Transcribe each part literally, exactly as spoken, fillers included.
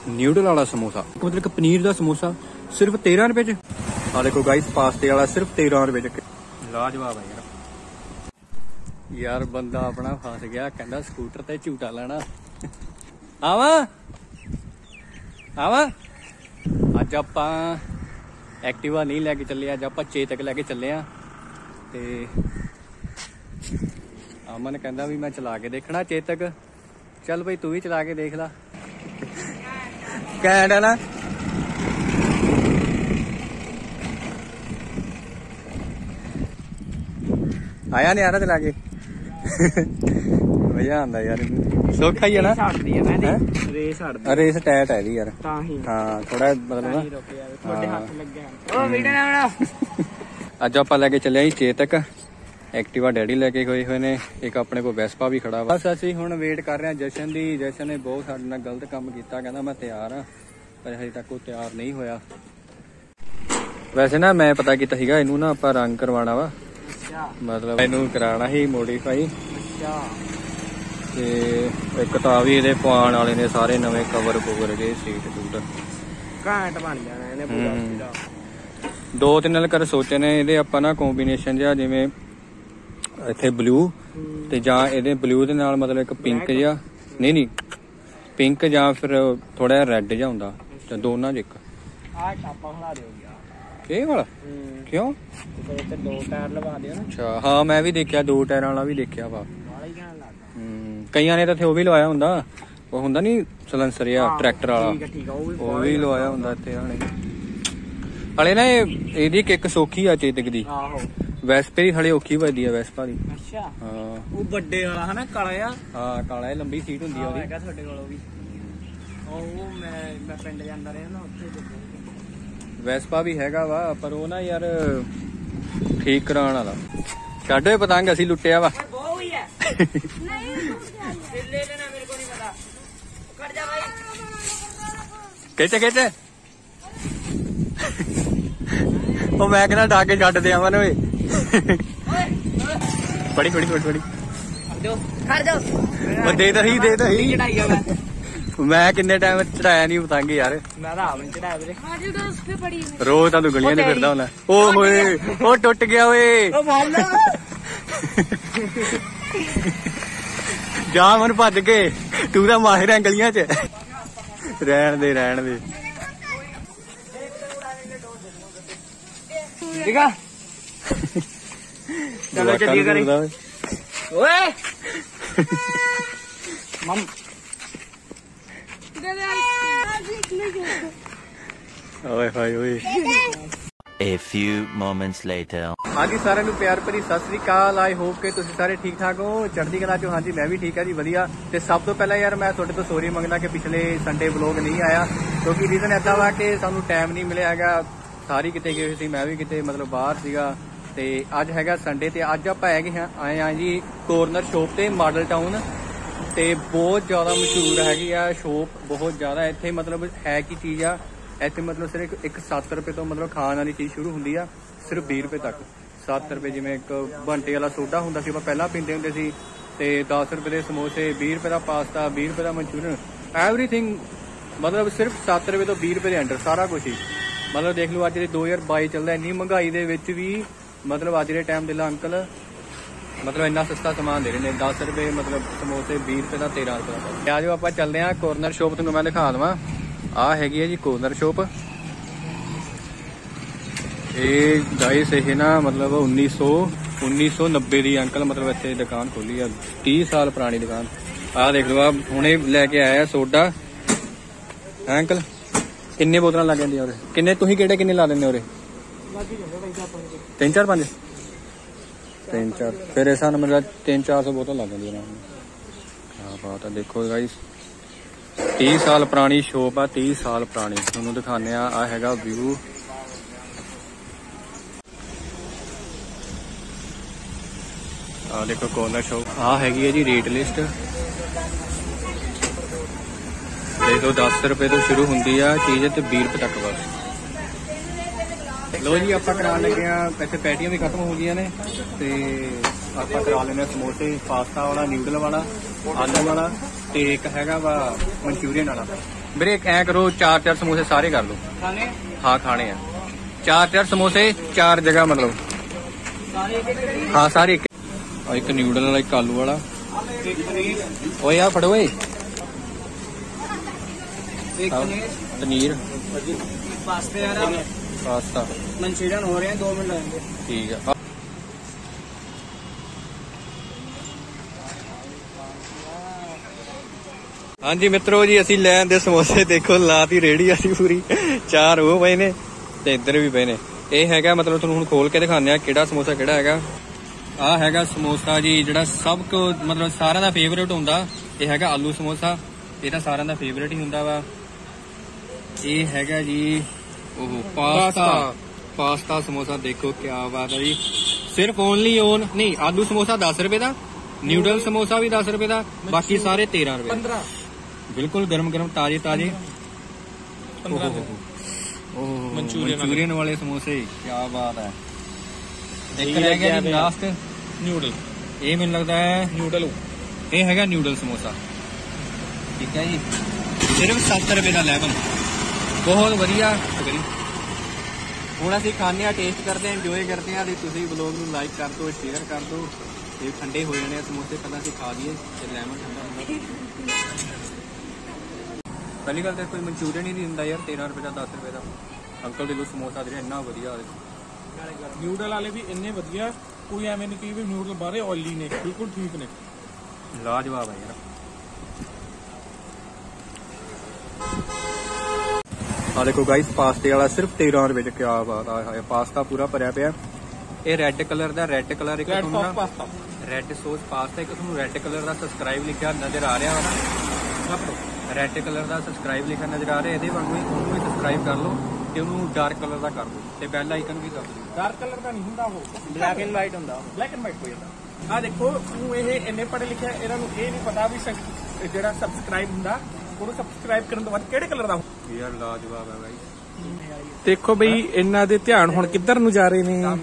Noodle वाला समोसा, मतलब पनीर का समोसा सिर्फ तेरह रुपए च। आ देखो गाइस पास्ते वाला सिर्फ तेरह रुपए च। लाजवाब है यार। यार बंदा अपना फस गया, कहना स्कूटर ते झूटा लेना। आवा आवा अज आपां एक्टिवा नहीं लैके चले, अज आपां चेतक लैके चले आ। ते अमन कहता भी मैं चला के देखना चेतक। चल भाई तू भी चला के देख ला। कैंट है ना। आया नहीं आ रहा चला के। मजा आंदा यार, सौखा ही है ना। रेस टाइट है यार, हाँ थोड़ा मतलब ना। अज आप लैके चले चेतक, एक्टिवा डैडी लैके गए हुए ने, एक अपने को वैस्पा भी खड़ा। बस असीं हुण वेट कर रहे हैं जशन दी। जशन ने बहुत साडे नाल गलत काम किया, कहना मैं तैयार हाँ, पर हजे तक वो तैयार नहीं होया। वैसे ना मैं पता किया सीगा, इनू ना आपां रंग करवाना वा, मतलब इनू कराना ही मोडिफाई। ते एक तां भी इहदे पवाउण वाले ने सारे नवे कवर कुवर जे सीट सूट घैंट बन जाना इहने पूरा। दो तीन कलर सोचे ने इहदे आपां ना कॉम्बीनेशन जिहा, जिवें इत्थे ब्लू ते जां इहदे ब्लू दे नाल मतलब एक पिंक जिहा, नहीं नहीं पिंक जां फिर थोड़ा जिहा रैड जिहा हुंदा, ते दोनां च एक आ टापा खला दिओ यार। ਇਹ ਵਾਲਾ क्यों? ਤੇ ਦੋ ਟਾਇਰ ਲਵਾ ਦਿਓ ਨਾ। ਅੱਛਾ ਹਾਂ ਮੈਂ ਵੀ ਦੇਖਿਆ, ਦੋ ਟਾਇਰਾਂ ਵਾਲਾ ਵੀ ਦੇਖਿਆ ਵਾ। ਹੂੰ ਕਈਆਂ ਨੇ ਤਾਂ ਇੱਥੇ ਉਹ ਵੀ ਲਵਾਇਆ ਹੁੰਦਾ, ਉਹ ਹੁੰਦਾ ਨਹੀਂ ਸਲੈਂਸਰ ਜਾਂ ਟਰੈਕਟਰ ਵਾਲਾ, ਉਹ ਵੀ ਲਵਾਇਆ ਹੁੰਦਾ ਇੱਥੇ ਇਹਨਾਂ ਨੇ। ਹਲੇ ਨਾ ਇਹਦੀ ਕਿੱਕ ਸੌਖੀ ਆ ਚੇਤਕ ਦੀ, ਵੈਸਪੇ ਦੀ ਹਲੇ ਔਖੀ ਵੱਜਦੀ ਆ ਵੈਸਪਾ ਦੀ। ਅੱਛਾ ਹਾਂ ਉਹ ਵੱਡੇ ਵਾਲਾ ਹਨਾ ਕਾਲਾ ਆ। ਹਾਂ ਕਾਲਾ ਇਹ ਲੰਬੀ ਸੀਟ ਹੁੰਦੀ ਆ ਉਹਦੀ। ਹੈਗਾ ਤੁਹਾਡੇ ਕੋਲ ਉਹ ਵੀ? ਉਹ ਮੈਂ ਮੈਂ ਪਿੰਡ ਜਾਂਦਾ ਰਿਹਾ ਨਾ, ਉੱਥੇ ਵੈਸਪਾ ਵੀ ਹੈਗਾ ਵਾ, ਪਰ ਉਹ ਨਾ ਯਾਰ ਠੀਕ ਕਰਾਉਣ ਵਾਲਾ। ਛੱਡ ਓਏ ਪਤੰਗ, ਅਸੀਂ ਲੁੱਟਿਆ ਵਾ। ਖਿੱਚ ਖਿੱਚ ਉਹ ਮੈਂ ਕਹਿੰਦਾ ਡਾ ਕੇ ਛੱਡ ਦੇ ਅਮਨ ਓਏ। ਫੜੀ ਫੜੀ ਫੜੀ ਫੜੀ ਦੇ ਤਾਂ ਹੀ ਦੇ ਤਾਂ ਹੀ। ਮੈਂ ਕਿੰਨੇ ਟਾਈਮ ਚੜਾਇਆ ਨਹੀਂ ਪਤੰਗ ਯਾਰ। ਮੈਂ ਤਾਂ ਆਪ ਨਹੀਂ ਚੜਾਇਆ ਵੀਰੇ। ਰੋਜ਼ ਤਾਂ ਤੂੰ ਗਲੀਆਂ 'ਚ ਫਿਰਦਾ ਹੁੰਦਾ। ਓ ਹੋਏ ਉਹ ਟੁੱਟ ਗਿਆ ਓਏ। ਜਾ ਮਨ ਭੱਜ ਕੇ, ਤੂੰ ਤਾਂ ਮਾਹਿਰ ਹੈ ਗਲੀਆਂ 'ਚ। ਰਹਿਣ ਦੇ ਰਹਿਣ ਦੇ। ਠੀਕ ਆ ਚਲੋ ਚੱਲੀਏ ਕਰੀ ਓਏ ਮਮ। ਓਏ ਹੋਏ ਓਏ। A few moments later. ਹਾਂਜੀ ਸਾਰਿਆਂ ਨੂੰ ਪਿਆਰ ਭਰੀ ਸਤਿ ਸ੍ਰੀ ਅਕਾਲ। ਆਈ ਹੋਪ ਕਿ ਤੁਸੀਂ ਸਾਰੇ ਠੀਕ ਠਾਕ ਹੋ, ਚੜ੍ਹਦੀ ਕਲਾ ਚੋਂ। ਹਾਂਜੀ ਮੈਂ ਵੀ ਠੀਕ ਆ ਜੀ, ਵਧੀਆ। ਤੇ ਸਭ ਤੋਂ ਪਹਿਲਾਂ ਯਾਰ ਮੈਂ ਤੁਹਾਡੇ ਤੋਂ ਸੌਰੀ ਮੰਗਦਾ ਕਿ ਪਿਛਲੇ ਸੰਡੇ ਵਲੋਗ ਨਹੀਂ ਆਇਆ, ਕਿਉਂਕਿ ਰੀਜ਼ਨ ਏਦਾਂ ਵਾ ਕਿ ਸਾਨੂੰ ਟਾਈਮ ਨਹੀਂ ਮਿਲਿਆ ਹੈਗਾ। ਸਾਰੇ ਕਿਤੇ ਗਏ ਹੋਏ ਸੀ, ਮੈਂ ਵੀ ਕਿਤੇ ਮਤਲਬ ਬਾਹਰ ਸੀਗਾ। ਤੇ ਅੱਜ ਹੈਗਾ ਸੰਡੇ ਤੇ ਅੱਜ ਆਪਾਂ ਹੈਗੇ ਹਾਂ ਆਏ ਹਾਂ ਜੀ ਕੋਰਨਰ ਸ਼ੋਪ ਤੇ ਮਾਡਲ ਟਾਊਨ। ਤੇ ਬਹੁਤ ਜ਼ਿਆਦਾ ਮਸ਼ਹੂਰ ਹੈਗੀ ਆ ਸ਼ੋਪ, ਬਹੁਤ ਜ਼ਿਆਦਾ। ਇੱਥੇ ਮਤਲਬ ਹੈ ਕੀ ਚੀਜ਼ ਆ, ਇੱਥੇ ਮਤਲਬ ਸਿਰਫ ਇੱਕ ਸੱਤ ਰੁਪਏ ਤੋਂ ਮਤਲਬ ਖਾਣ ਵਾਲੀ ਚੀਜ਼ ਸ਼ੁਰੂ ਹੁੰਦੀ ਆ, ਸਿਰਫ ਵੀਹ ਰੁਪਏ ਤੱਕ। ਸੱਤ ਰੁਪਏ ਜਿਵੇਂ ਇੱਕ ਬੰਟੇ ਵਾਲਾ ਸੋਡਾ ਹੁੰਦਾ ਸੀ ਆਪਾਂ ਪਹਿਲਾਂ ਪੀਂਦੇ ਹੁੰਦੇ ਸੀ, ਤੇ ਦਸ ਰੁਪਏ ਦੇ ਸਮੋਸੇ, ਵੀਹ ਰੁਪਏ ਦਾ ਪਾਸਤਾ, ਵੀਹ ਰੁਪਏ ਦਾ ਮਨਚੂਰੀਅਨ, ਐਵਰੀਥਿੰਗ ਮਤਲਬ ਸਿਰਫ ਸੱਤ ਰੁਪਏ ਤੋਂ ਵੀਹ ਰੁਪਏ ਦੇ ਅੰਡਰ ਸਾਰਾ ਕੁਛ ਹੀ। ਮਤਲਬ ਦੇਖ ਲਓ ਅੱਜ ਦੇ ਦੋ ਹਜ਼ਾਰ ਬਾਈ ਚੱਲਦਾ, ਇੰਨੀ ਮਹਿੰਗਾਈ ਦੇ ਵਿੱਚ ਵੀ ਮਤਲਬ ਅੱਜ ਦੇ ਟਾਈਮ ਦੇ ਲਾ ਅੰਕਲ ਮਤਲਬ ਇੰਨਾ ਸਸਤਾ ਸਮਾਨ ਦੇ ਰਹੇ ਨੇ। ਦਸ ਰੁਪਏ ਮਤਲਬ ਸਮੋਸੇ, ਵੀਹ ਰੁਪਏ ਦਾ ਤੇਰਾਂ ਰੁਪਏ ਦਾ। ਆ ਜਾਓ ਆਪਾਂ ਚੱਲਦੇ ਹਾਂ ਕੋਰਨਰ ਸ਼ੋਪ, ਤੁਹਾਨੂੰ ਮੈਂ ਦਿਖਾ ਦੇਵਾਂ। ਆਹ ਹੈਗੀ ਹੈ ਜੀ ਕੋਰਨਰ ਸ਼ੋਪ। ਇਹ ਗਾਇਸ ਇਹ ਨਾ ਮਤਲਬ ਉੱਨੀ ਸੌ ਉੱਨੀ ਸੌ ਨੱਬੇ ਦੀ ਅੰਕਲ ਮਤਲਬ ਇੱਥੇ ਦੁਕਾਨ ਖੋਲੀ ਆ, ਤੀਹ ਸਾਲ ਪੁਰਾਣੀ ਦੁਕਾਨ। ਆਹ ਦੇਖ ਲਓ, ਆ ਹੁਣੇ ਲੈ ਕੇ ਆਇਆ ਸੋਡਾ। ਅੰਕਲ ਕਿੰਨੇ ਬੋਤਲਾਂ ਲੱਗ ਜਾਂਦੀਆਂ ਉਰੇ? ਕਿੰਨੇ ਤੁਸੀਂ ਕਿਹੜੇ ਕਿੰਨੇ ਲਾ ਦਿੰਦੇ ਉਰੇ? ਤਿੰਨ ਚਾਰ ਪੰਜ ਤਿੰਨ ਚਾਰ ਫਿਰ ਇਸ ਹਿਸਾਬ ਨਾਲ ਮਤਲਬ ਤਿੰਨ ਚਾਰ ਸੌ ਬੋਤਲ ਲੱਗ ਜਾਂਦੀਆਂ ਨੇ। ਕਿਆ ਬਾਤ ਆ। ਦੇਖੋ ਗਾਇਸ ਤੀਹ ਸਾਲ ਪੁਰਾਣੀ ਸ਼ੋਪ ਆ, ਤੀਹ ਸਾਲ ਪੁਰਾਣੀ। ਤੁਹਾਨੂੰ ਦਿਖਾਉਂਦੇ ਆ। ਆਹ ਹੈਗਾ ਵਿਊ। ਆਹ ਦੇਖੋ ਕੋਰਨਰ ਸ਼ੋਪ। ਆਹ ਹੈਗੀ ਹੈ ਜੀ ਰੇਟ ਲਿਸਟ। ਦੇਖੋ ਦਸ ਰੁਪਏ ਤੋਂ ਸ਼ੁਰੂ ਹੁੰਦੀ ਆ ਚੀਜ਼ ਤੇ ਵੀਹ ਰੁਪਏ ਤੱਕ ਬਸ। ਲੋ ਜੀ ਆਪਾਂ ਕਰਾਉਣ ਲੱਗੇ ਆ, ਵੈਸੇ ਪੈਟੀਆਂ ਵੀ ਖਤਮ ਹੋ ਗਈਆਂ ਨੇ, ਤੇ ਆਪਾਂ ਕਰਾ ਲੈਂਦੇ ਸਮੋਸੇ, ਪਾਸਤਾ ਵਾਲਾ, ਨਿਊਡਲ ਵਾਲਾ, ਆਲੂ ਵਾਲਾ, ਤੇ ਇੱਕ ਹੈਗਾ ਵਾ ਮਨਚੂਰੀਅਨ ਵਾਲਾ। ਵੀਰੇ ਐ ਕਰੋ ਚਾਰ ਚਾਰ ਸਮੋਸੇ ਸਾਰੇ ਕਰ ਲਓ। ਖਾਣੇ? हाँ खाने हैं चार चार समोसे चार जगह मतलब सारे एक एक करिए। हाँ सारे एक और एक न्यूडल वाला एक आलू वाला एक पनीर, ओए यार फड़ो ओए एक पनीर, पनीर पास्ते यार पास्ता मंचूरियन हो रहे हैं, दो मिनट लगेंगे। ठीक है। हाँ जी मित्रों जी असी लैन दे समोसे देखो लाती रेड़ी असी पूरी चार वो पए ने ते इधर भी पए ने। ये हैगा मतलब तुहानूं हुण खोल के दिखाने किहड़ा समोसा किहड़ा हैगा। आ हैगा समोसा जी जिहड़ा सब को मतलब सारिआं दा फेवरेट हुंदा। ये हैगा आलू समोसा, ये तां सारिआं दा फेवरेट ही हुंदा वा। ये हैगा जी ओह पास्ता पास्ता समोसा देखो क्या बात है जी। सिर्फ ओनली ओन नहीं आलू समोसा दस रुपए दा, न्यूडल समोसा भी दस रुपए दा, बाकी सारे तेरह रुपए। पंद्रह बिल्कुल गरम गरम ताजे ताजे मंचूरियन वाले समोसे क्या बात है। एक रह गया जी लास्ट न्यूडल। ये मैंने लगता है न्यूडल ये हैगा न्यूडल समोसा। ठीक है जी सिर्फ सत्तर रुपए का लेवल बहुत वधिया। ਹੁਣ ਅਸੀਂ ਖਾਣੇ ਆ ਟੇਸਟ ਕਰਦੇ ਆ ਇੰਜੋਏ ਕਰਦੇ ਆ ਤੇ ਤੁਸੀਂ ਵਲੌਗ ਨੂੰ ਲਾਈਕ ਕਰ ਦਿਓ ਸ਼ੇਅਰ ਕਰ ਦਿਓ ਤੇ ਠੰਡੇ ਹੋ ਜਾਣੇ ਆ ਸਮੋਸੇ ਪਹਿਲਾਂ ਅਸੀਂ ਖਾ ਲਈਏ ਤੇ ਲੈਮਨ ਠੰਡਾ ਹੁੰਦਾ। ਪਹਿਲੀ ਗੱਲ ਤਾਂ ਕੋਈ ਮਨਚੂਰੀਅਨ ਹੀ ਨਹੀਂ ਦਿੰਦਾ ਯਾਰ तेरह रुपए ਦਾ दस रुपए ਦਾ। ਅੰਕਲ ਦੇ ਲੋ ਸਮੋਸਾ ਦੇ ਇੰਨਾ ਵਧੀਆ ਨਿਊਡਲ ਵਾਲੇ ਵੀ ਇੰਨੇ ਵਧੀਆ, ਕੋਈ ਐਵੇਂ ਨਹੀਂ ਕਿ ਵੀ ਨਿਊਡਲ ਬਾਹਰੇ ਆਇਲੀ ਨੇ, ਬਿਲਕੁਲ ਠੀਕ ਨੇ, ਲਾਜਵਾਬ ਹੈ ਯਾਰ। ਆ ਦੇਖੋ ਗਾइस ਪਾਸਤੇ ਵਾਲਾ ਸਿਰਫ तेरह रुपए ਚ ਕਿਆ ਬਾਤ ਆ। ਪਾਸਤਾ ਪੂਰਾ ਭਰਿਆ ਪਿਆ। ਇਹ ਰੈੱਡ ਕਲਰ ਦਾ ਰੈੱਡ ਕਲਰ ਇੱਕ ਤੁਹਾਨੂੰ ਨਾ ਰੈੱਡ ਸੌਸ ਪਾਸਤਾ ਇੱਕ ਤੁਹਾਨੂੰ ਰੈੱਡ ਕਲਰ ਦਾ ਸਬਸਕ੍ਰਾਈਬ ਲਿਖਿਆ ਨਜ਼ਰ ਆ ਰਿਹਾ ਵਾ ਨਾ। ਰੈੱਡ ਕਲਰ ਦਾ ਸਬਸਕ੍ਰਾਈਬ ਲਿਖਿਆ ਨਜ਼ਰ ਆ ਰਿਹਾ, ਇਹਦੇ ਵਾਂਗੂ ਹੀ ਉਹਨੂੰ ਵੀ ਸਬਸਕ੍ਰਾਈਬ ਕਰ ਲਓ ਤੇ ਉਹਨੂੰ ਡਾਰਕ ਕਲਰ ਦਾ ਕਰ ਦਿਓ ਤੇ ਬੈਲ ਆਈਕਨ ਵੀ ਕਰ ਦਿਓ। ਡਾਰਕ ਕਲਰ ਦਾ ਨਹੀਂ ਹੁੰਦਾ, ਉਹ ਬਲੈਕ ਐਂਡ ਵਾਈਟ ਹੁੰਦਾ, ਬਲੈਕ ਐਂਡ ਵਾਈਟ ਹੋ ਜਾਂਦਾ। ਆ ਦੇਖੋ ਨੂੰ ਇਹ ਇੰਨੇ ਪੜ੍ਹੇ ਲਿਖਿਆ, ਇਹਨਾਂ ਨੂੰ ਇਹ ਨਹੀਂ ਪਤਾ ਵੀ ਜਿਹੜਾ ਸਬਸਕ੍ਰਾਈਬ ਹੁੰਦਾ ਉਹਨੂੰ ਸਬਸਕ੍ਰਾਈਬ ਕਰਨ ਤੋਂ ਬਾਅਦ ਕਿਹੜੇ ਕਲਰ ਦਾ ਯਾਰ ਲਾਜਵਾਬ ਹੈ ਬਾਈ। ਦੇਖੋ ਬਈ ਇਹਨਾਂ ਦੇ ਧਿਆਨ ਹੁਣ ਕਿੱਧਰ ਨੂੰ ਜਾ ਰਹੇ ਨੇ।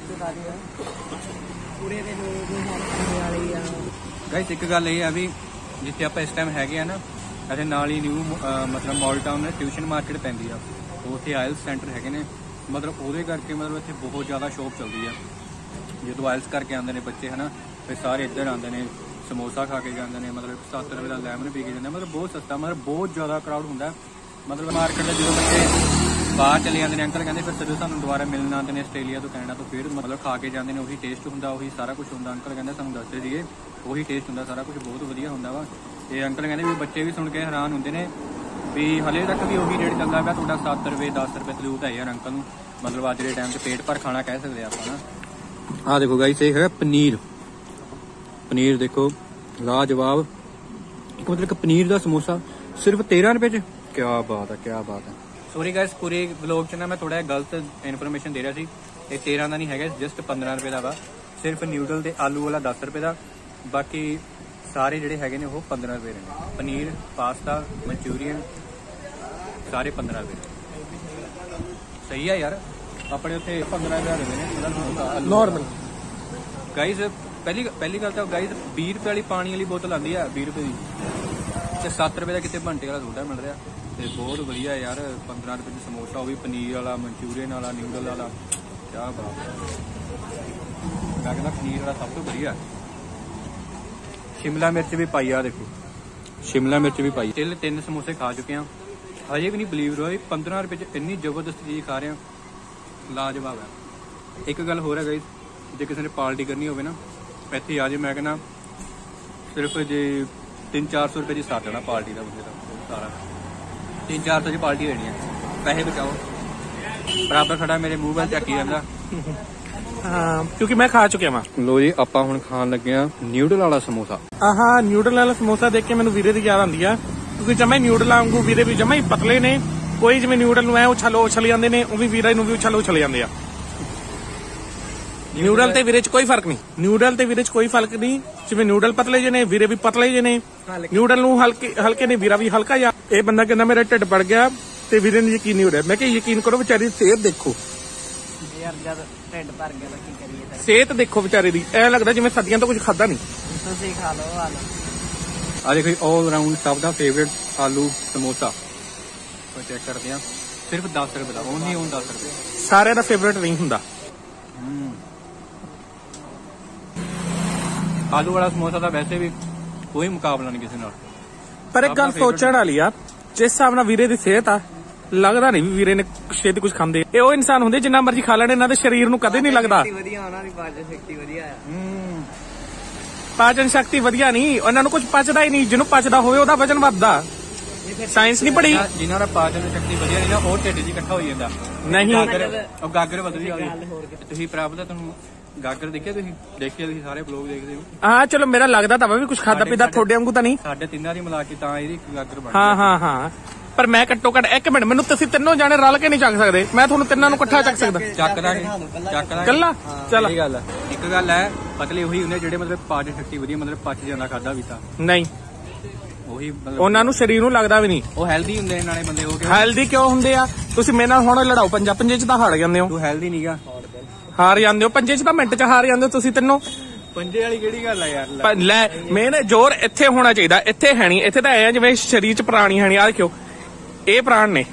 ਪੂਰੇ ਦੇ ਲੋਕ ਵਾਲੇ ਆ ਗਾਇਸ ਇੱਕ ਗੱਲ ਇਹ ਆ ਵੀ ਜਿੱਥੇ ਆਪਾਂ ਇਸ ਟਾਈਮ ਹੈਗੇ ਆ ਨਾ ਅਤੇ ਨਾਲ ਹੀ ਨਿਊ ਮਤਲਬ ਮਾਲ ਟਾਊਨ ਨੇ ਟਿਊਸ਼ਨ ਮਾਰਕੀਟ ਪੈਂਦੀ ਆ, ਉੱਥੇ ਆਇਲਸ ਸੈਂਟਰ ਹੈਗੇ ਨੇ। ਮਤਲਬ ਉਹਦੇ ਕਰਕੇ ਮਤਲਬ ਇੱਥੇ ਬਹੁਤ ਜ਼ਿਆਦਾ ਸ਼ੋਪ ਚੱਲਦੀ ਆ। ਜਦੋਂ ਆਇਲਸ ਕਰਕੇ ਆਉਂਦੇ ਨੇ ਬੱਚੇ ਹਨਾ ਫਿਰ ਸਾਰੇ ਇੱਧਰ ਆਉਂਦੇ ਨੇ ਸਮੋਸਾ ਖਾ ਕੇ ਜਾਂਦੇ ਨੇ। ਮਤਲਬ ਸੱਤ ਰੁਪਏ ਦਾ ਲੈਮਨ ਪੀ ਕੇ ਜਾਂਦੇ, ਮਤਲਬ ਬਹੁਤ ਸਸਤਾ, ਮਤਲਬ ਬਹੁਤ ਜ਼ਿਆਦਾ ਕਰਾਊਡ ਹੁੰਦਾ। ਮਤਲਬ ਮਾਰਕੀਟ ਦੇ ਜਦੋਂ ਬੱਚੇ ਬਾਹਰ ਚਲੇ ਜਾਂਦੇ ਨੇ ਅੰਕਲ ਕਹਿੰਦੇ ਫਿਰ ਜਦੋਂ ਸਾਨੂੰ ਦੁਬਾਰਾ ਮਿਲਣ ਆਉਂਦੇ ਨੇ ਆਸਟ੍ਰੇਲੀਆ ਤੋਂ ਕੈਨੇਡਾ ਤੋਂ ਫਿਰ ਮਤਲਬ ਖਾ ਕੇ ਜਾਂਦੇ ਨੇ, ਉਹੀ ਟੇਸਟ ਹੁੰਦਾ, ਉਹੀ ਸਾਰਾ ਕੁਝ ਹੁੰਦਾ। ਅੰਕਲ ਕਹਿੰਦੇ ਸਾਨੂੰ ਦੱਸਦੇ ਸੀਗੇ ਉਹੀ ਟੇਸਟ ਹੁੰਦਾ, ਸਾਰਾ ਕੁਝ ਬਹੁਤ ਵਧੀਆ ਹੁੰਦਾ ਵਾ। ਤੇ ਅੰਕਲ ਕਹਿੰਦੇ ਵੀ ਬੱਚੇ ਵੀ ਸੁਣ ਕੇ ਹੈਰਾਨ ਹੁੰਦੇ ਨੇ ਵੀ ਹਲੇ ਤੱਕ ਵੀ ਉਹੀ ਰੇਟ ਚੱਲਦਾ ਪਿਆ ਤੁਹਾਡਾ ਸੱਤ ਰੁਪਏ ਦਸ ਰੁਪਏ ਸਲੂਟ ਹੈ ਯਾਰ ਅੰਕਲ ਨੂੰ। ਮਤਲਬ ਅੱਜ ਦੇ ਟਾਈਮ 'ਚ ਪੇਟ ਭਰ ਖਾਣਾ ਕਹਿ ਸਕਦੇ ਆਪਾਂ ਨਾ। ਆਹ ਦੇਖੋ ਗਾਇਸ ਇਹ ਹੈਗਾ ਪਨੀਰ। ਪਨੀਰ ਦੇਖੋ ਲਾਜਵਾਬ। ਇੱਕ ਮਤਲਬ ਕਿ ਪਨੀਰ ਦਾ ਸਮੋਸਾ ਸਿਰਫ तेरह रुपए ਚ ਕਿਆ ਬਾਤ ਹੈ ਕਿਆ ਬਾਤ ਹੈ। ਸੋਰੀ ਗਾਇਸ ਪੂਰੇ ਵਲੌਗ ਚ ਨਾ ਮੈਂ ਥੋੜਾ ਗਲਤ ਇਨਫੋਰਮੇਸ਼ਨ ਦੇ ਰਿਹਾ ਸੀ। ਇਹ तेरह ਦਾ ਨਹੀਂ ਹੈਗਾ, ਜਸਟ पंद्रह रुपए ਦਾ ਵਾ। ਸਿਰਫ ਨਿਊਡਲ ਤੇ ਆਲੂ ਵਾਲਾ दस रुपए ਦਾ, ਬਾਕੀ ਸਾਰੇ ਜਿਹੜੇ ਹੈਗੇ ਨੇ ਉਹ पंद्रह रुपए ਨੇ। ਪਨੀਰ ਪਾਸਤਾ ਮਨਚੂਰੀਅਨ ਸਾਰੇ पंद्रह रुपए। ਸਹੀ ਆ ਯਾਰ ਆਪਣੇ ਉੱਥੇ पंद्रह रुपए ਨੇ ਨੋਰਮਲ। ਗਾਇਸ ਪਹਿਲੀ ਪਹਿਲੀ ਗੱਲ ਤਾਂ ਗਾਇਸ बीस रुपए ਵਾਲੀ ਪਾਣੀ ਵਾਲੀ ਬੋਤਲ ਆਉਂਦੀ ਆ बीस रुपए ਦੀ ਤੇ सत्त रुपए ਦਾ ਕਿਤੇ ਬੰਟੇ ਵਾਲਾ ਸੋਡਾ ਮਿਲ ਰਿਹਾ ਤੇ ਬਹੁਤ ਵਧੀਆ ਯਾਰ। पंद्रह रुपए ਦਾ ਸਮੋਸਾ ਉਹ ਵੀ ਪਨੀਰ ਵਾਲਾ ਮਨਚੂਰੀਅਨ ਵਾਲਾ ਨਿਊਡਲ ਵਾਲਾ ਕਿਆ ਬਾਤ ਹੈ। ਮੈਂ ਕਹਿੰਦਾ ਪਨੀਰ ਵਾਲਾ ਸਭ ਤੋਂ ਵਧੀਆ। ਸ਼ਿਮਲਾ ਮਿਰਚ ਵੀ ਪਾਈ ਆ ਦੇਖੋ, ਸ਼ਿਮਲਾ ਮਿਰਚ ਵੀ ਪਾਈ। ਤਿੰਨ ਤਿੰਨ ਸਮੋਸੇ ਖਾ ਚੁੱਕੇ ਆ ਹਜੇ ਵੀ ਨਹੀਂ ਬਲੀਵ ਰੋ पंद्रह रुपए ਚ ਇੰਨੀ ਜ਼ਬਰਦਸਤ ਚੀਜ਼ ਖਾ ਰਹੇ ਆ, ਲਾਜਵਾਬ ਹੈ। ਇੱਕ ਗੱਲ ਹੋਰ ਹੈ ਗਾਇਸ ਜੇ ਕਿਸੇ ਨੇ ਪਾਰਟੀ ਕਰਨੀ ਹੋਵੇ ਨਾ ਇੱਥੇ ਆ ਜੇ ਮੈਂ ਕਹਿੰਦਾ ਸਿਰਫ ਜੇ तीन चार सौ रुपए की स्टार्ट है ना पार्टी का मुझे तो सारा तीन चार सौ की पार्टी देनी है। पैसे बचाओ बराबर खड़ा मेरे मूँह वाल ਚੱਕੀ ਜਾਂਦਾ। ਹਾਂ ਕਿਉਂਕਿ ਮੈਂ ਖਾ ਚੁੱਕਿਆ ਵਾਂ। ਲੋ ਜੀ ਆਪਾਂ ਹੁਣ ਖਾਣ ਲੱਗੇ ਆ ਨਿਊਡਲ ਵਾਲਾ ਸਮੋਸਾ। ਆਹਾ ਨਿਊਡਲ ਵਾਲਾ ਸਮੋਸਾ ਦੇਖ ਕੇ ਮੈਨੂੰ ਵੀਰੇ ਦੀ ਯਾਦ ਆਉਂਦੀ ਆ, ਕਿਉਂਕਿ ਜਮਾ ਨਿਊਡਲਾਂ ਵਾਂਗੂ ਵੀਰੇ ਵੀ ਜਮਾ ਹੀ ਪਤਲੇ ਨੇ। ਕੋਈ ਜਿਵੇਂ ਨਿਊਡਲ ਨੂੰ ਐ ਉਛਲੋ ਉਛਲ ਜਾਂਦੇ ਨੇ, ਉਹ ਵੀ ਵੀਰੇ ਨੂੰ ਵੀ ਉਛਲੋ ਉਛਲ ਜਾਂਦੇ ਆ। ਨਿਊਡਲ ਤੇ ਵੀਰੇ ਚ ਕੋਈ ਫਰਕ ਨਹੀਂ, ਨਿਊਡਲ ਤੇ ਵੀਰੇ ਚ ਕੋਈ ਫਰਕ ਨਹੀਂ। ਜਿਵੇਂ ਨਿਊਡਲ ਪਤਲੇ ਜਿਹੇ ਨੇ ਵੀਰੇ ਵੀ ਪਤਲੇ ਜਿਹੇ ਨੇ, ਨਿਊਡਲ ਨੂੰ ਹਲਕੇ ਹਲਕੇ ਨੇ ਵੀਰਾ ਵੀ ਹਲਕਾ ਜਿਹਾ। ਇਹ ਬੰਦਾ ਕਹਿੰਦਾ ਮੇਰਾ ਢਿੱਡ ਵੜ ਗਿਆ ਤੇ ਵੀਰੇ ਨੂੰ ਯਕੀਨ ਨਹੀਂ ਹੋ ਰਿਹਾ। ਮੈਂ ਕਿਹਾ ਯਕੀਨ ਕਰੋ ਵਿਚਾਰੀ ਦੀ ਸਿਹਤ ਦੇਖੋ ਯਾਰ, ਜਦ ਢਿੱਡ ਭਰ ਗਿਆ ਤਾਂ ਕੀ ਕਰੀਏ। ਸਿਹਤ ਦੇਖੋ ਵਿਚਾਰੇ ਦੀ, ਐ ਲੱਗਦਾ ਜਿਵੇਂ ਸਦੀਆਂ ਤੋਂ ਕੁਝ ਖਾਦਾ ਨਹੀਂ। ਤੁਸੀਂ ਖਾ ਲਓ ਆ ਲਓ। ਆ ਦੇਖੋ ਆਲ ਰਾਊਂਡ ਸਭ ਦਾ ਫੇਵਰੇਟ ਆਲੂ ਸਮੋਸਾ ਆਪਾਂ ਚੈੱਕ ਕਰਦੇ ਆ। ਸਿਰਫ ਦਸ ਰੁਪਏ ਦਾ, ਓਨਲੀ ਓਨ ਦਸ ਰੁਪਏ। ਸਾਰਿਆਂ ਦਾ ਫੇਵਰੇਟ ਨਹੀਂ ਹੁੰਦਾ। ਆਲੂ ਵਾਲਾ ਸਮੋਸਾ ਦਾ ਵੈਸੇ ਵੀ ਕੋਈ ਮੁਕਾਬਲਾ ਨਹੀਂ ਕਿਸੇ ਨਾਲ। ਪਰ ਇੱਕ ਗੱਲ ਸੋਚਣ ਵਾਲੀ ਆ, ਜਿਸ ਹਿਸਾਬ ਨਾਲ ਵੀਰੇ ਦੀ ਸਿਹਤ ਆ, ਲੱਗਦਾ ਨਹੀਂ ਵੀ ਵੀਰੇ ਨੇ ਛੇਤੀ ਕੁਝ ਖਾਂਦੇ। ਇਹ ਉਹ ਇਨਸਾਨ ਹੁੰਦੇ ਜਿੰਨਾ ਮਰਜ਼ੀ ਖਾ ਲੈਣ, ਇਹਨਾਂ ਦੇ ਸਰੀਰ ਨੂੰ ਕਦੇ ਨਹੀਂ ਲੱਗਦਾ। ਵਧੀਆ, ਉਹਨਾਂ ਦੀ ਪਾਚਨ ਸ਼ਕਤੀ ਵਧੀਆ ਆ। ਹੂੰ, ਪਾਚਨ ਸ਼ਕਤੀ ਵਧੀਆ ਨਹੀਂ, ਉਹਨਾਂ ਨੂੰ ਕੁਝ ਪਚਦਾ ਹੀ ਨਹੀਂ। ਜਿਹਨੂੰ ਪਚਦਾ ਹੋਵੇ ਉਹਦਾ ਵਜਨ ਵੱਧਦਾ। ਸਾਇੰਸ ਨਹੀਂ ਪੜ੍ਹੀ। ਜਿਨ੍ਹਾਂ ਦਾ ਪਾਚਨ ਸ਼ਕਤੀ ਵਧੀਆ ਨਹੀਂ ਨਾ, ਉਹ ਢਿੱਡ 'ਚ ਇਕੱਠਾ ਹੋ ਜਾਂਦਾ। ਨਹੀਂ, ਉਹ ਗਾਗਰ ਵਧਦੀ ਆ। ਤੁਸੀਂ ਪ੍ਰਾਪਤ ਆ, ਤੁਹਾਨੂੰ ਗਾਗਰ ਦੇਖਿਆ? ਤੁਸੀਂ ਦੇਖਿਆ? ਤੁਸੀਂ ਸਾਰੇ ਬਲੌਗ ਦੇਖਦੇ ਹੋ। ਹਾਂ ਚਲੋ, ਮੇਰਾ ਲੱਗਦਾ ਤਾਂ ਵਾ ਵੀ ਕੁਝ ਖਾਦਾ ਪੀਦਾ ਤੁਹਾਡੇ ਵਾਂਗੂ ਤਾਂ ਨਹੀਂ। ਸਾਡੇ ਤਿੰਨਾਂ ਦੀ ਮਿਲਾ ਕੇ ਤਾਂ ਇਹਦੀ ਗਾਗਰ ਬਣ ਹਾਂ ਹਾਂ ਹਾਂ, ਪਰ ਮੈਂ ਘੱਟੋ ਘੱਟ ਇੱਕ ਮਿੰਟ, ਮੈਨੂੰ ਤੁਸੀਂ ਤਿੰਨੋਂ ਜਾਣੇ ਰਲ ਕੇ ਨਹੀਂ ਚੱਕ ਸਕਦੇ। ਮੈਂ ਤੁਹਾਨੂੰ ਤਿੰਨਾਂ ਨੂੰ ਇਕੱਠਾ ਚੱਕ ਸਕਦਾ। ਚੱਕ ਦਾਂਗੇ, ਚੱਕ ਦਾਂਗੇ ਕੱਲਾ। ਚੱਲ ਇਹ ਗੱਲ ਹੈ। ਇੱਕ ਗੱਲ ਹੈ, ਪਤਲੇ ਉਹੀ ਹੁੰਦੇ ਜਿਹੜੇ ਮਤਲਬ ਪਾਚਨ ਸ਼ਕਤੀ ਵਧੀਆ, ਮਤਲਬ ਪਚ ਜਾਂਦਾ ਖਾਦਾ ਵੀ ਤਾਂ। ਨਹੀਂ, ਉਹੀ ਮਤਲਬ ਉਹਨਾਂ ਨੂੰ ਸਰੀਰ ਨੂੰ ਲੱਗਦਾ ਵੀ ਨਹੀਂ। ਉਹ ਹੈਲਦੀ ਹੁੰਦੇ ਨੇ ਨਾਲੇ ਬੰਦੇ। ਹੋ ਕੇ ਹੈਲਦੀ ਕਿਉਂ ਹੁੰਦੇ ਆ? ਤੁਸੀਂ ਮੇਰੇ ਨਾਲ ਹੁਣ ਲੜਾਓ ਪੰਜਾ ਪੰਜੇ ਚ ਤਾਂ ਹਾਰ ਜਾਂਦੇ ਹੋ। ਤੂੰ ਹੈਲਦੀ ਨਹੀਂਗਾ, ਹਾਰ ਜਾਂਦੇ ਹੋ ਪੰਜੇ ਚ ਤਾਂ, ਮਿੰਟ ਚ ਹਾਰ ਜਾਂਦੇ ਹੋ ਤੁਸੀਂ ਤਿੰਨੋਂ। ਪੰਜੇ ਵਾਲੀ ਕਿਹੜੀ ਗੱਲ ਆ ਯਾਰ? ਪਰ ਲੈ, ਮੇਨ ਜ਼ੋਰ ਇੱਥੇ ਹੋਣਾ ਚਾਹੀਦਾ। ਇੱਥੇ ਹੈ ਨਹੀਂ, ਇੱਥੇ ਤਾਂ ਐ ਜਿਵੇਂ ਸਰੀਰ ਚ ਪ੍ਰਾਣੀ ਹੈ ਨਹੀਂ। ਆਹ ਕਿਉਂ, ਇਹ ਪ੍ਰਾਣ ਨੇ।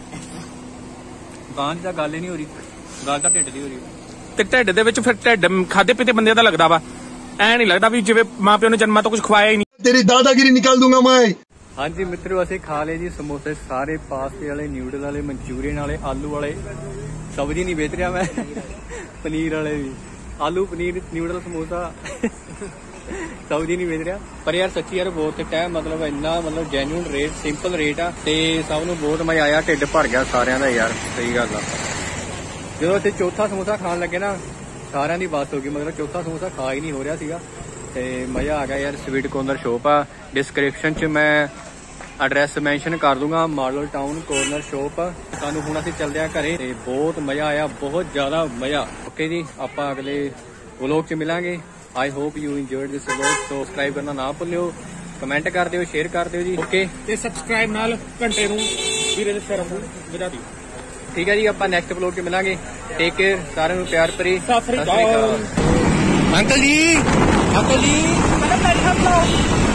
ਬਾਂਝ ਦਾ ਗੱਲ ਹੀ ਨਹੀਂ ਹੋ ਰਹੀ, ਗੱਲ ਤਾਂ ਢਿੱਡ ਦੀ ਹੋ ਰਹੀ। ਤੇ ਢਿੱਡ ਦੇ ਵਿੱਚ ਫਿਰ ਢਿੱਡ ਖਾਦੇ ਪੀਤੇ ਬੰਦੇ ਦਾ ਲੱਗਦਾ ਵਾ। ਐ ਨਹੀਂ ਲੱਗਦਾ ਵੀ ਜਿਵੇਂ ਮਾਂ ਪਿਓ ਨੇ ਜਨਮਾਂ ਤੋਂ ਕੁਝ ਖਵਾਇਆ ਹੀ ਨਹੀਂ। ਤੇਰੀ ਦਾਦਾਗਿਰੀ ਨਿਕਾਲ ਦੂੰਗਾ ਮੈਂ। ਹਾਂਜੀ ਮਿੱਤਰੋ, ਅਸੀਂ ਖਾ ਲਏ ਜੀ ਸਮੋਸੇ ਸਾਰੇ, ਪਾਸਤੇ ਵਾਲੇ, ਨਿਊਡਲ ਵਾਲੇ, ਮਨਚੂਰੀਅਨ ਵਾਲੇ, ਆਲੂ ਵਾਲੇ। ਸਬਜ਼ੀ ਨਹੀਂ ਵੇਚ ਰਿਹਾ ਮੈਂ, ਪਨੀਰ ਵਾਲੇ ਵੀ। ਆਲੂ ਪਨੀਰ ਨਿਊਡਲ ਸਮੋਸਾ ਸਬਜ਼ੀ ਨਹੀਂ ਵੇਚ ਰਿਹਾ। ਪਰ ਯਾਰ ਸੱਚੀ ਯਾਰ ਬਹੁਤ ਟਾਈਮ, ਮਤਲਬ ਇੰਨਾ ਮਤਲਬ ਜੈਨੂਇਨ ਰੇਟ, ਸਿੰਪਲ ਰੇਟ ਆ, ਤੇ ਸਭ ਨੂੰ ਬਹੁਤ ਮਜ਼ਾ ਆਇਆ। ਢਿੱਡ ਭਰ ਗਿਆ ਸਾਰਿਆਂ ਦਾ ਯਾਰ, ਸਹੀ ਗੱਲ ਆ। ਜਦੋਂ ਅਸੀਂ ਚੌਥਾ ਸਮੋਸਾ ਖਾਣ ਲੱਗੇ ਨਾ, ਸਾਰਿਆਂ ਦੀ ਬਾਤ ਹੋ ਗਈ। ਮਤਲਬ ਚੌਥਾ ਸਮੋਸਾ ਖਾ ਹੀ ਨਹੀਂ ਹੋ ਰਿਹਾ ਸੀਗਾ, ਤੇ ਮਜ਼ਾ ਆ ਗਿਆ ਯਾਰ। ਸਵੀਟ ਕੋਰਨਰ ਸ਼ੋਪ ਆ, ਡਿਸਕ੍ਰਿਪਸ਼ਨ 'ਚ ਮੈਂ ਐਡਰੈਸ ਮੈਂਸ਼ਨ ਕਰ ਦੂੰਗਾ। Model Town corner shop. ਸਾਨੂੰ ਹੁਣ ਅਸੀਂ ਚੱਲਦੇ ਆ ਘਰੇ, ਤੇ ਬਹੁਤ ਮਜ਼ਾ ਆਇਆ, ਬਹੁਤ ਜ਼ਿਆਦਾ ਮਜ਼ਾ। ਓਕੇ ਜੀ, ਆਪਾਂ ਅਗਲੇ ਵਲੋਗ 'ਚ ਮਿਲਾਂਗੇ। I hope you enjoyed this vlog. So subscribe ਕਰਨਾ ਨਾ ਭੁੱਲਿਓ, ਕਮੈਂਟ ਕਰ ਦਿਓ, ਸ਼ੇਅਰ ਕਰ ਦਿਓ ਜੀ। ਓਕੇ, ਤੇ ਸਬਸਕ੍ਰਾਈਬ ਨਾਲ ਘੰਟੇ ਨੂੰ ਵੀਰੇ ਦੇ ਸਿਰ ਨੂੰ ਵਧਾ ਦਿਓ। ਠੀਕ ਹੈ ਜੀ, ਆਪਾਂ ਨੈਕਸਟ ਵਲੋਗ 'ਚ ਮਿਲਾਂਗੇ। ਟੇਕ ਕੇਅਰ, ਸਾਰਿਆਂ ਨੂੰ ਪਿਆਰ ਭਰੀ ਸਤਿ ਸ੍ਰੀ ਅਕਾਲ। ਅੰਕਲ ਜੀ, ਅੰਕਲ ਜੀ। ਮੈਂ ਬੈਠਾ